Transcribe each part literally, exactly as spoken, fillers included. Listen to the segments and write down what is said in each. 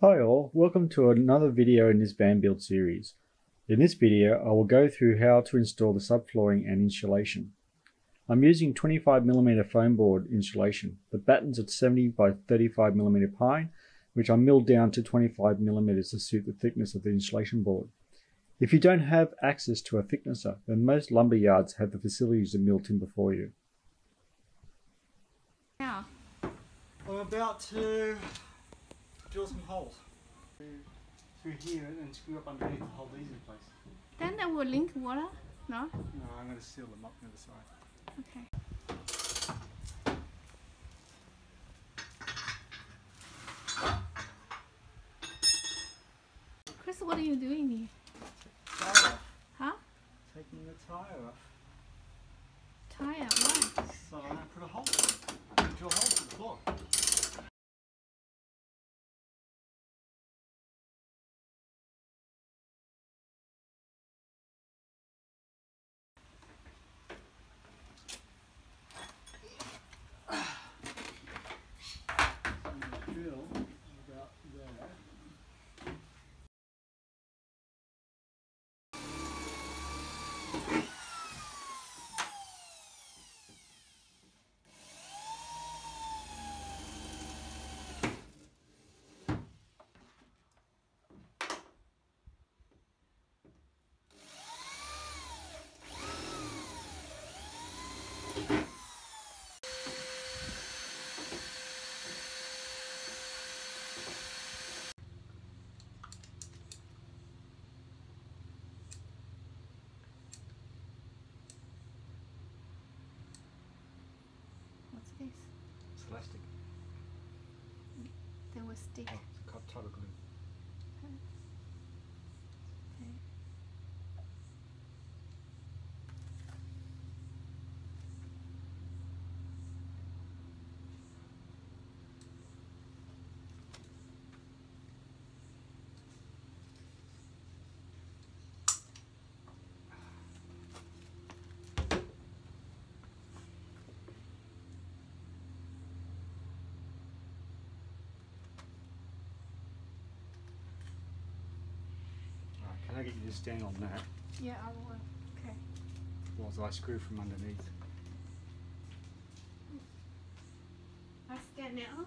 Hi all, welcome to another video in this van build series. In this video I will go through how to install the subflooring and insulation. I'm using twenty-five millimeter foam board insulation. The battens are seventy by thirty-five millimeter pine, which I milled down to twenty-five millimeters to suit the thickness of the insulation board. If you don't have access to a thicknesser, then most lumber yards have the facilities to mill timber for you. Yeah. I'm about to drill some holes through here and screw up underneath to hold these in place. Then that will link water? No? No, I'm going to seal them up the other side. Okay. Chris, what are you doing here? Tire off. Huh? Taking the tire off. Tire? Why? So I'm going to put a hole. Drill holes in the floor. Drill about there. What's this? It's elastic. There was stick. Oh, it's a cut type of glue. Okay. Can I get you to stand on that Yeah, I will. Okay. whilst I screw from underneath? I stand now.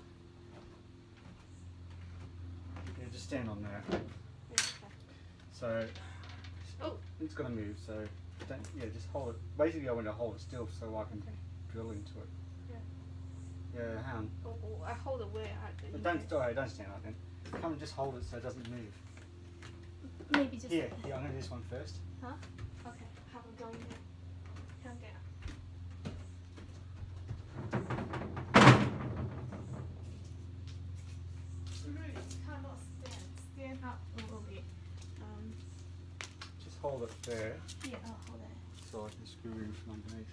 Yeah, just stand on that. Okay. So Oh. it's going to move, so don't, yeah, just hold it. Basically I want to hold it still so I can Okay. drill into it. Yeah. Yeah, hang on. Oh, oh, I hold it where I But don't, sorry, don't stand like that. Come and just hold it so it doesn't move. Maybe just. Here, here, I'm going to do this one first. Huh? Okay. How am I going there? Count down. Really cannot stand. Stand up a little bit. Um. Just hold it there Yeah, I'll hold it. so I can screw in from underneath.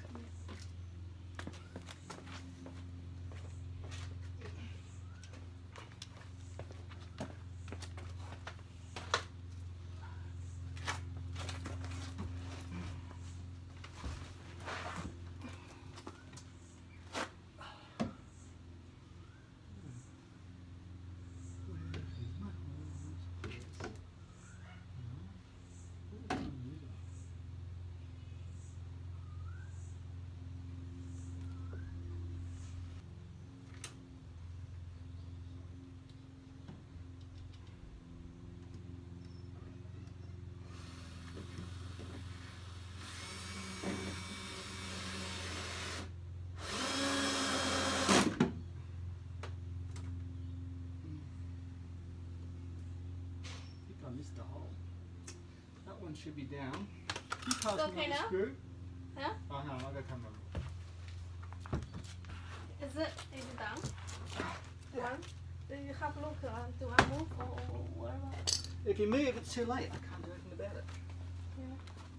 I missed the hole. That one should be down. You pass Okay me the now? screw. Huh? Oh, hang on, I'll go come over. Is it is it done? One. Do you have a look? Uh, do I move or, or whatever? If you move, it's too late. I can't do anything about it. Yeah.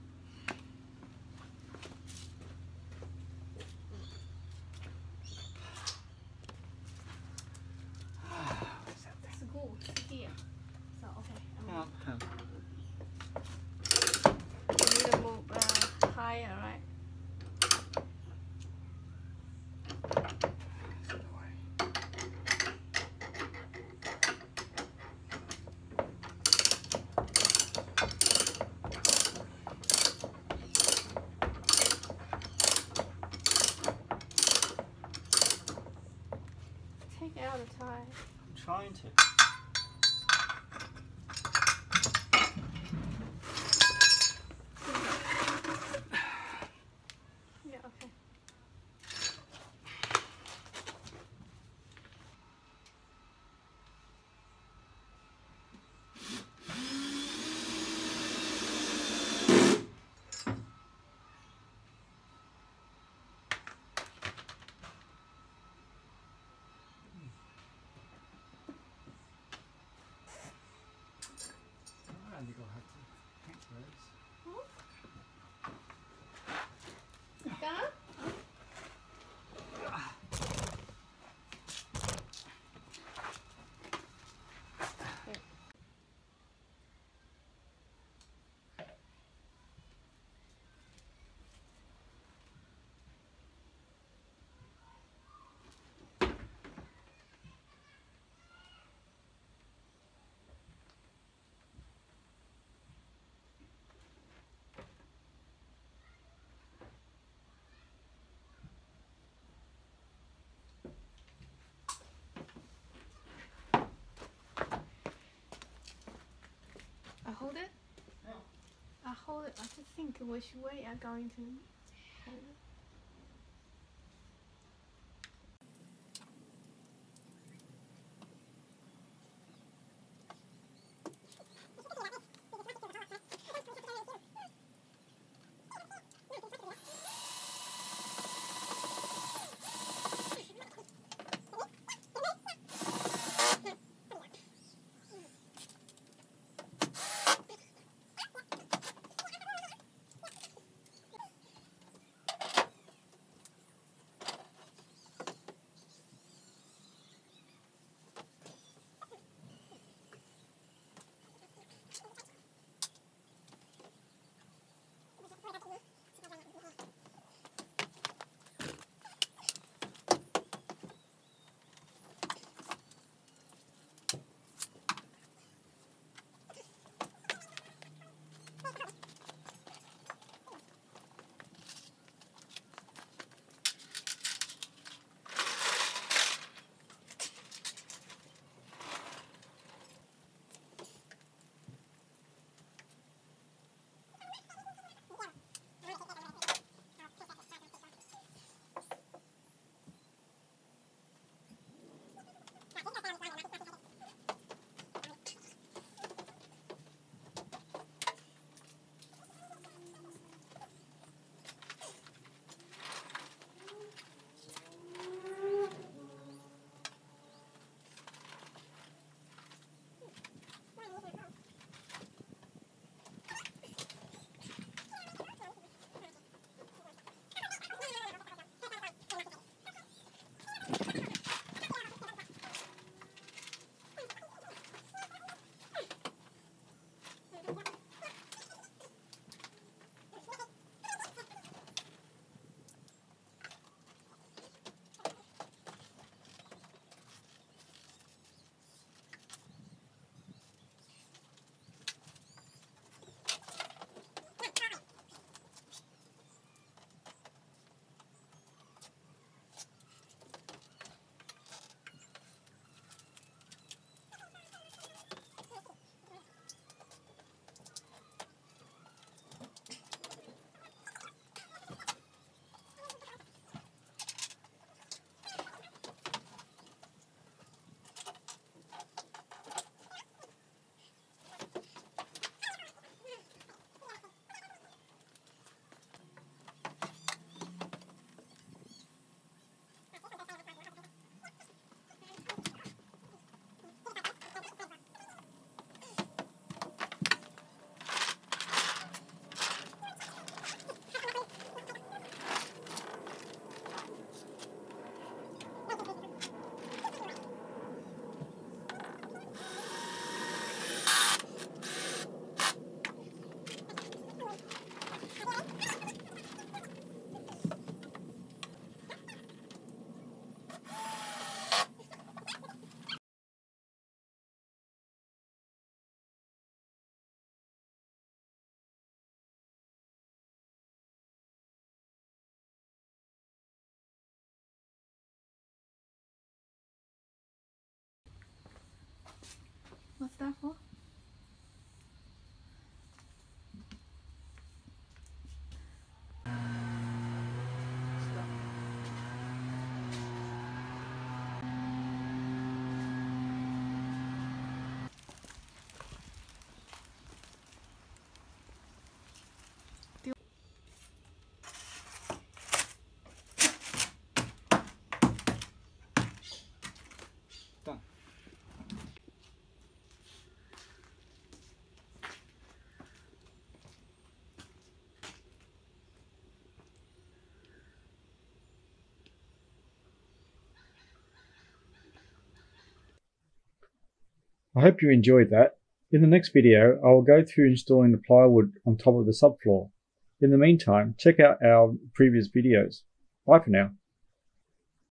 What's that thing? It's good. It's here. So okay. I'm Hang on, hang on. You need to move uh, higher, right? think I'll have to paint those. Done? I hold it? Yeah. I hold it. I just think which way I'm going to hold it. What's that for? Done. I hope you enjoyed that. In the next video, I will go through installing the plywood on top of the subfloor. In the meantime, check out our previous videos. Bye for now.